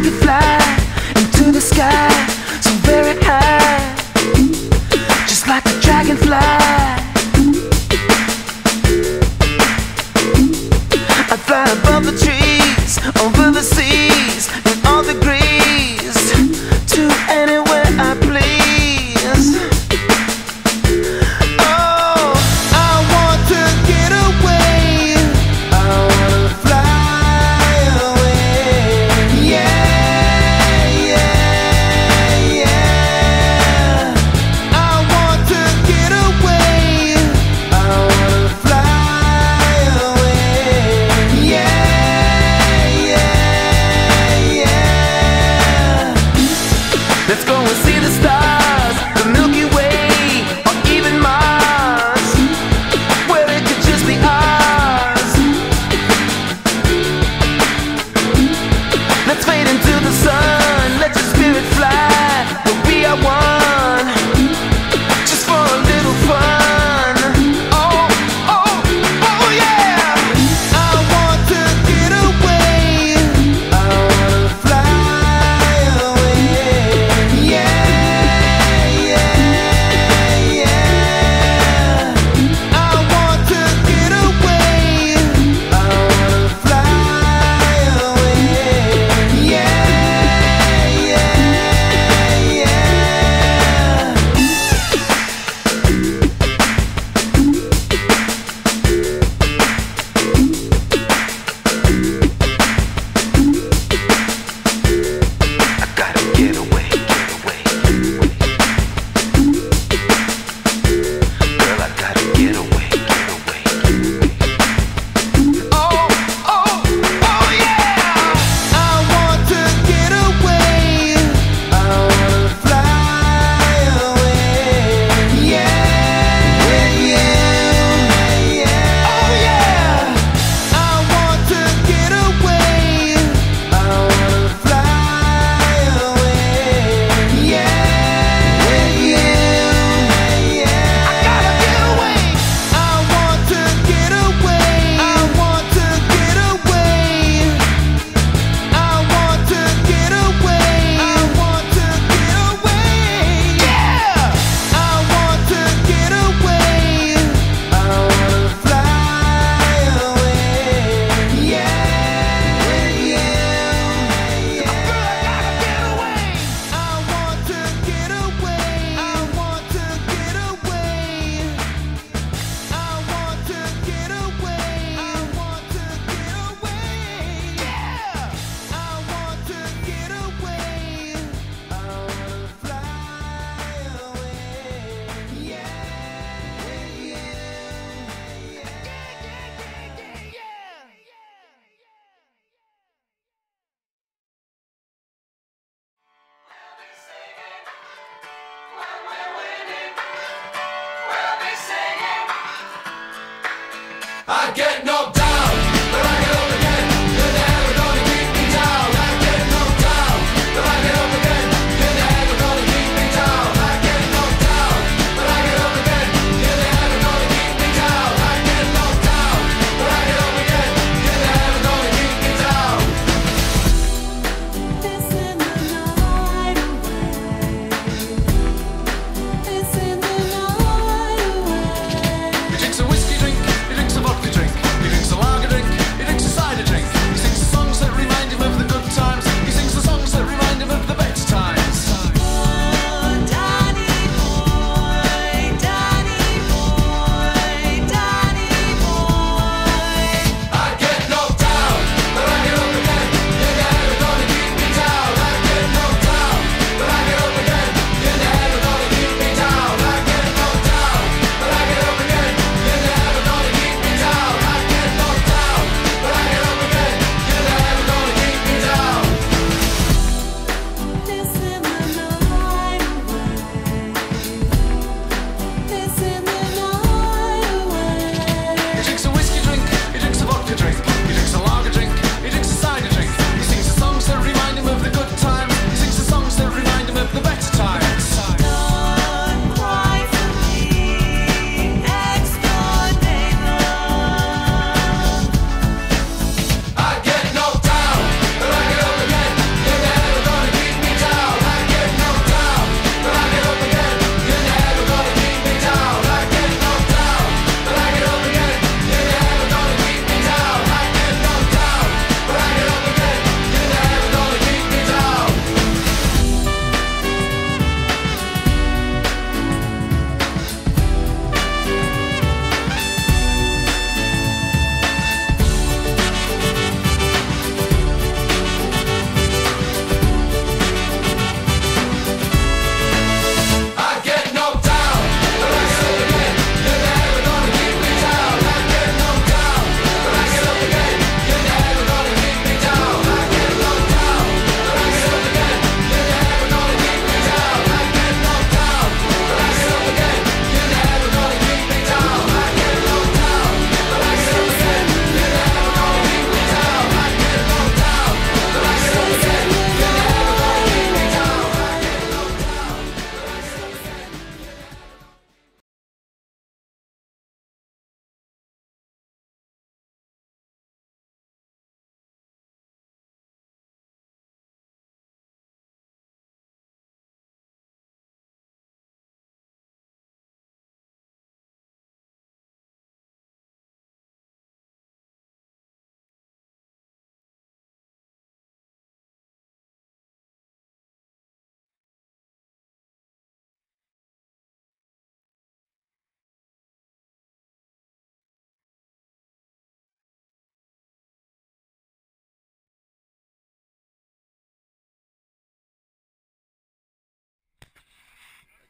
could fly into the sky so very high, just like a dragonfly. I'd fly above the trees, over the seas, in all degrees, to anywhere I please. Oh, I want to get away, I wanna fly away. Yeah, yeah, yeah. I want to get away, I wanna fly away. Yeah, yeah, yeah. Let's go and see the stars, the Milky Way, or even Mars, where it could just be ours. Let's fade into the sun, let your spirit fly, where we are one, just for a little fun. Oh, oh, oh yeah. I want to get away, I wanna fly away. Yeah, yeah, yeah. I want to get away, I wanna fly away. Yeah, yeah, yeah. I gotta get away, get away, get away. Girl, I gotta get away, get away, get away. Oh, oh, oh yeah. I want to get away, I wanna fly away. Yeah, yeah, yeah. Oh yeah. I want to get away, I wanna fly away. Yeah, yeah, yeah. I gotta get away. I want to get away, I want to get away. I want to get away, I want to get away. Yeah. I want to get away, I wanna fly away. Yeah, yeah, yeah. I gotta get away. I want to get away, I want to get away. I want to get away, I want to get away. Yeah. I want to get away, I wanna fly away. Yeah, yeah, yeah, yeah, yeah, yeah. I get knocked down, but I get up again. You're never gonna keep me down. I get knocked down, but I get up again. You're never gonna keep me down. I get knocked down, but I get up again. You're never gonna keep me down. I get knocked down, but I get up again. You're never gonna keep me down. It's in the night away. It's in the night away. He drinks a whiskey drink, he drinks a vodka drink, he drinks a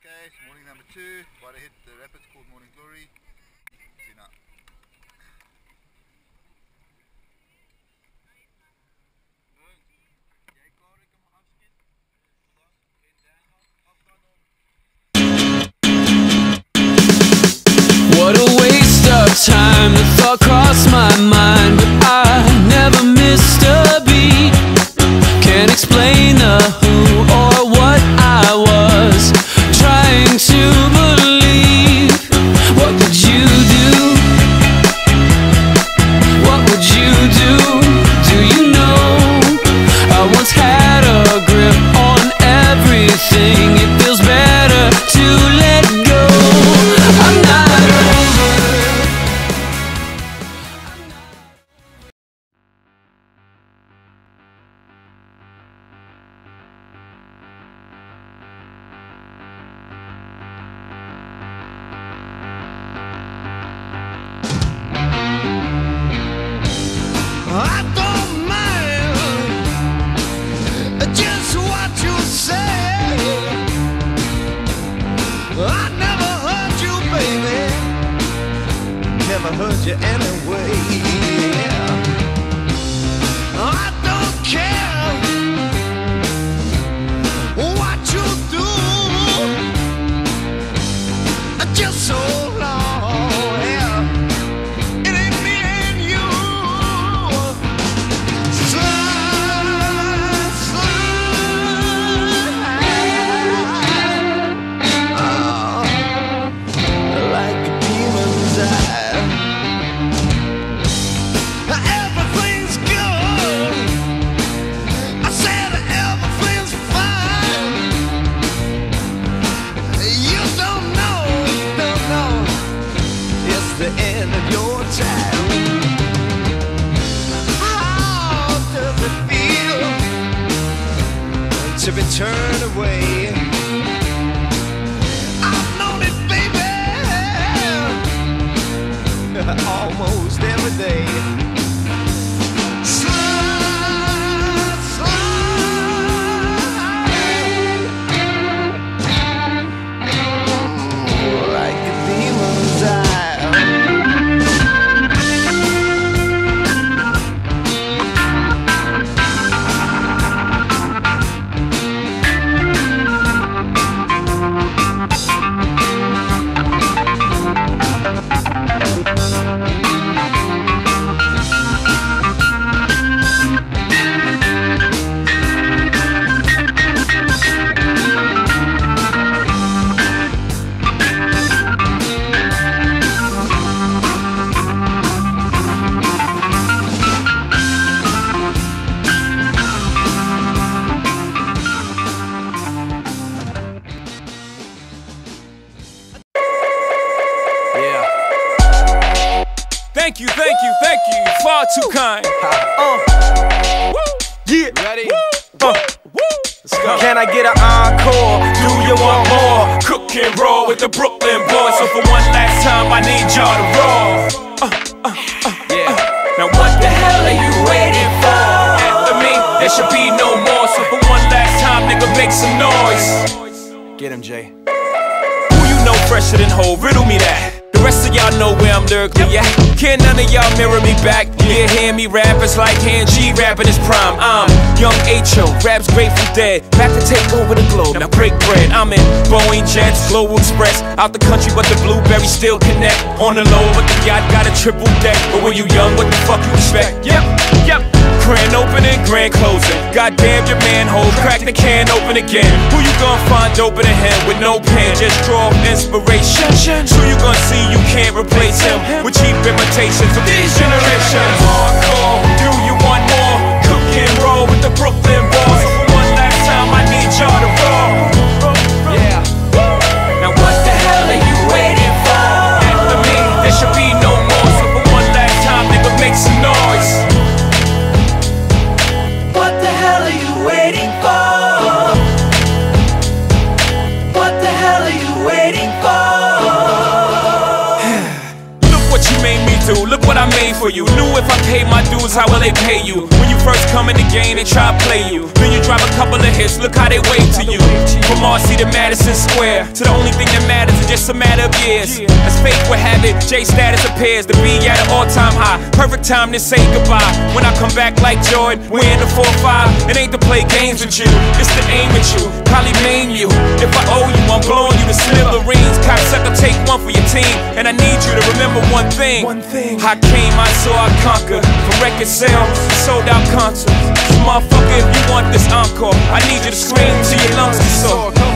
Okay, so morning number 2, about to hit the rapids called Morning Glory. See now. What a waste of time, the thought crossed my mind, but I never missed a beat. Can't explain the who or what I was trying to believe. What would you do? What would you do? Do you know? I once had a grip on everything. It feels better to let go. I'm not I don't mind just what you say. I never hurt you, baby. Never hurt you anyway. I don't care what you do, just so long. Yeah. It ain't me and you. Slide, slide, like a demon's eye. Everything's good. I said everything's fine. You don't know. It's the end of your time. How does it feel to be turned away? I've known it, baby, almost every day. Slide, slide, like a demon's eye. Thank you, far too kind. Woo. Yeah. Ready? Let's go. Can I get an encore? Do you want more? Cook and roll with the Brooklyn boys. So for one last time, I need y'all to roll. Yeah. Now what the hell are you waiting for? After me, there should be no more. So for one last time, nigga, make some noise. Get him, Jay. Who you know fresher than Ho? Riddle me that. The rest of y'all know where I'm lyrically at. Can't none of y'all mirror me back. Yeah, hear me rap, it's like Han G rapping his prime. I'm young H.O., raps Grateful Dead. Back to take over the globe, now break bread. I'm in Boeing Jets, Global Express. Out the country, but the blueberries still connect. On the low, but the yacht got a triple deck. But when you young, what the fuck you expect? Yep. Grand opening, grand closing. Goddamn your manhole, crack the can open again. Who you gonna find open a him with no pen? Just draw inspiration. Who you gonna see you can't replace him with cheap imitations of these generations? Hardcore, do you want more? Cook and roll with the Brooklyn boys. So for one last time, I need y'all to roll. Yeah. Now what the hell are you waiting for? After me, there should be no more. So for one last time, nigga, make some noise. What the hell are you waiting for? What the hell are you waiting for? Look what you made me do, look what I made for you. Knew if I paid my dues, how will they pay you? When you first come in the game, they try to play you. Then you drop a couple of hits, look how they wave to you. From Marcy to Madison Square, to the only thing that matters is just a matter of years. As fate would have it, J status appears to be at an all-time high. Perfect time to say goodbye. When I come back like Jordan, we're in the 4-5. It ain't to play games with you, it's to aim at you, probably maim you. If I owe you, I'm blowing you to smithereens. Cocksucker, take one for your team, and I need you to remember one thing. I came, I saw, I conquer. From record sales, sold out concerts. Motherfucker, if you want this encore, I need you to scream till your lungs are sore.